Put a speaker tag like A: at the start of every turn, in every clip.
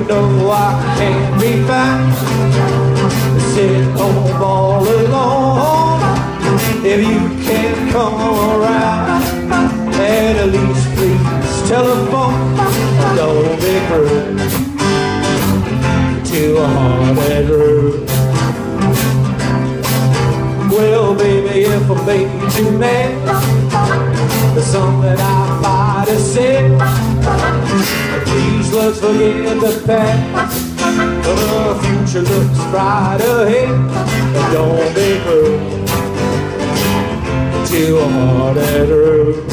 A: know I can't be found sitting home all alone. If you can't come around, at least please telephone. Don't be cruel to a haunted room. Well, baby, if I made you mad, there's something I might have said. Please let's forget the past. The future looks bright ahead. Don't be cruel to a haunted room.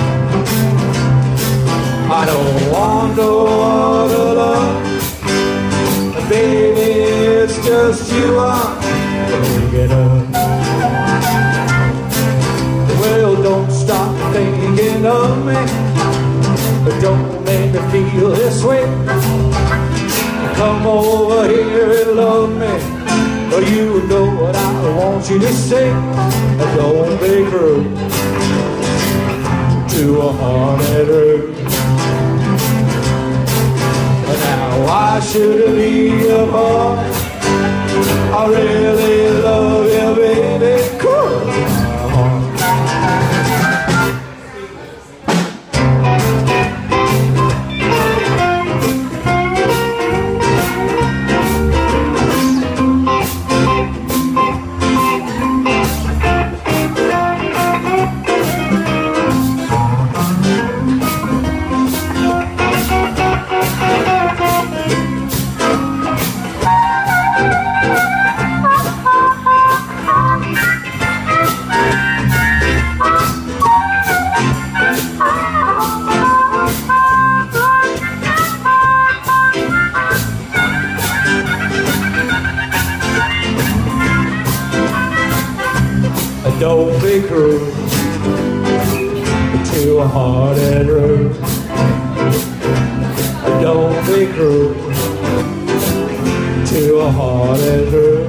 A: I don't want no other love, baby, it's just you I'm thinking of. Well, don't stop thinking of me, but don't make me feel this way. Come over here and love me, or you know what I want you to say. Don't be cruel to a haunted room. Now why should it be a boy? I really love you, baby. Cool. Don't be cruel to a haunted room. Don't be cruel to a haunted room.